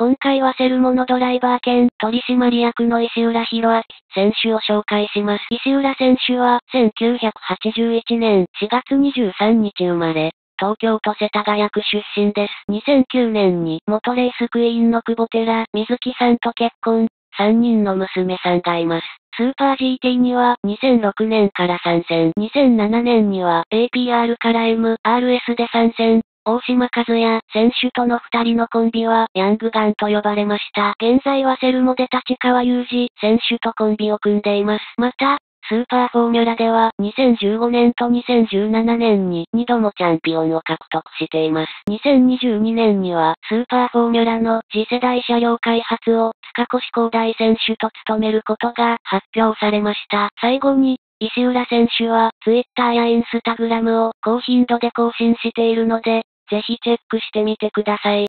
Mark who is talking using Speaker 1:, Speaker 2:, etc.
Speaker 1: 今回はセルモのドライバー兼取締役の石浦博明選手を紹介します。石浦選手は1981年4月23日生まれ、東京都世田谷区出身です。2009年に元レースクイーンの久保寺瑞希さんと結婚、3人の娘さんがいます。スーパー GT には2006年から参戦。2007年には APR から MRS で参戦。大島和也選手との2人のコンビはヤングガンと呼ばれました。現在はセルモで立川裕二選手とコンビを組んでいます。また、スーパーフォーミュラでは2015年と2017年に2度もチャンピオンを獲得しています。2022年にはスーパーフォーミュラの次世代車両開発を塚越光大選手と務めることが発表されました。最後に、石浦選手は Twitter や Instagram を高頻度で更新しているので、ぜひチェックしてみてください。